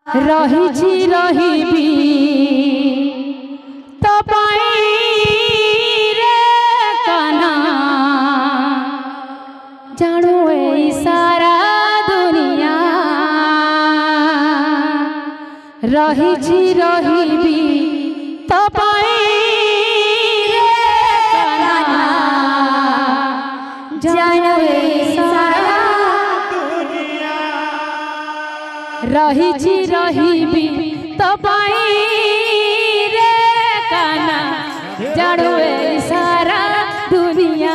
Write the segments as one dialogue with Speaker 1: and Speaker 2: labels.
Speaker 1: रही रही तपाईं रे काना जानो ए सारा दुनिया रही तपाईं रे काना जानो ए सारा दुनिया रही तपाईं रे काना जानो ए सारा दुनिया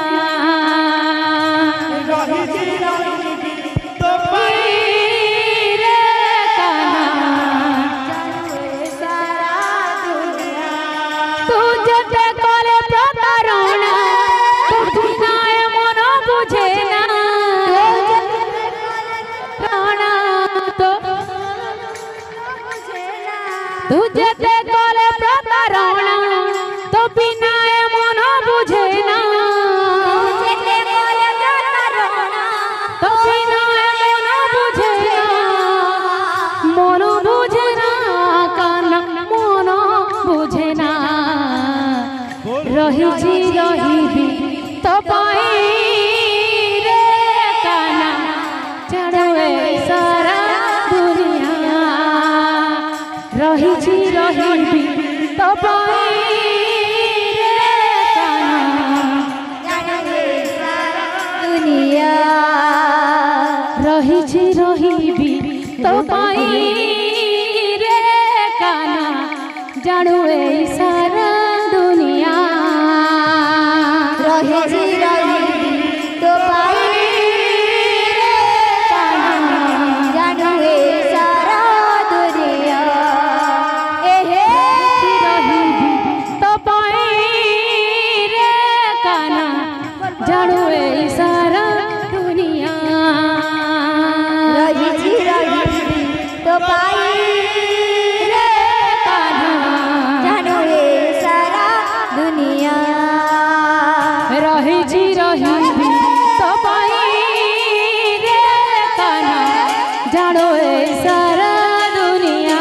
Speaker 1: तुझे ते कोले प्रतारणा तो बिना मन बुझे ना तुझे ते कोले प्रतारणा तो बिना मन बुझे ना काना मन बुझे ना रही तपाईं रे काना जानो ए सारा दुनिया रही तपाईं रे काना जानो ए सारा दुनिया रही तपाईं रे काना जानो ए सारा दुनिया रही तपाईं रे काना जानो ए सारा दुनिया जानो ए सारा दुनिया रही तपाईं रे काना जानो ए सारा दुनिया रही तपाईं रे काना जानो ए सारा दुनिया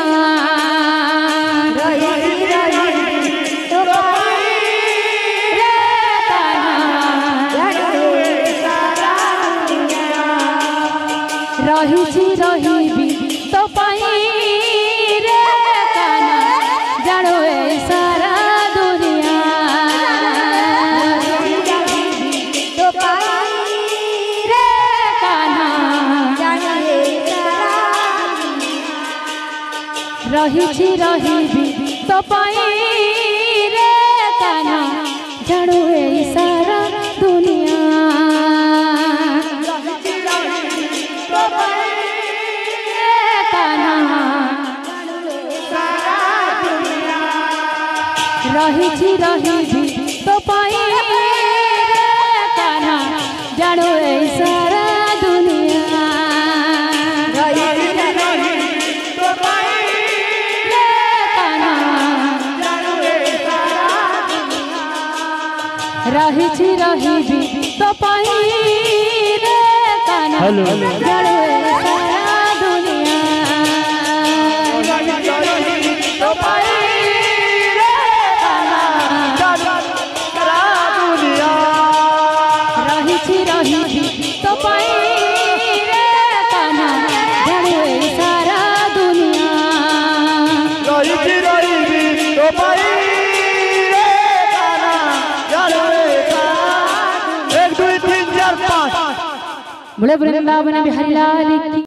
Speaker 1: रही तपाईं रे काना जानो ए सारा दुनिया तपाईं रे काना जानो ए सारा रही तपाईं रे काना जानो ए सारा दुनिया रही तपाईं रे काना जानो ए सारा दुनिया तपाईं रे काना जानो ए सारा दुनिया रही तपाईं रे काना जानो ए सारा दुनिया तपाईं तपाईं रे काना जानो ए सारा दुनिया रही तपाईं रे काना जानो ए सारा 1 2 3 4 5 बड़े वृंदावन बिहारी लाल की।